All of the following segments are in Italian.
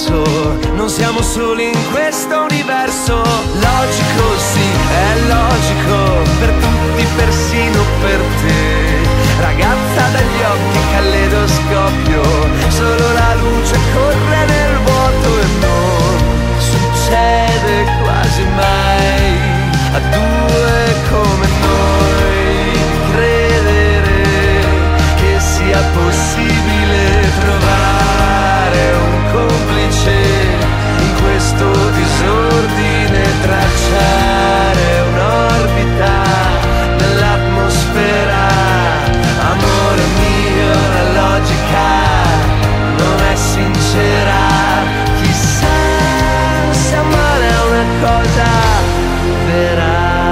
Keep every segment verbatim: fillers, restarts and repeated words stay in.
diverso, non siamo soli in questo universo. Logico, sì, è logico, per tutti, persino per te. Ragazza dagli occhi caleidoscopio, solo la luce corre nel vuoto e non succede quasi mai a due come noi credere che sia possibile trovare un complice in questo disordine, tracciare un'orbita nell'atmosfera. Amore mio, la logica non è sincera, chissà se amare è una cosa vera.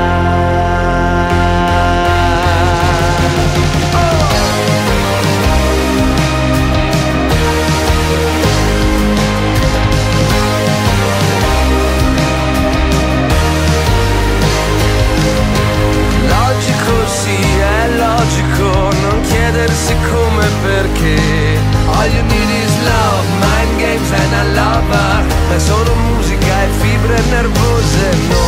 Chiedersi come e perché. All you need is love, mind games and a lover. Ma è solo musica e fibre nervose, no.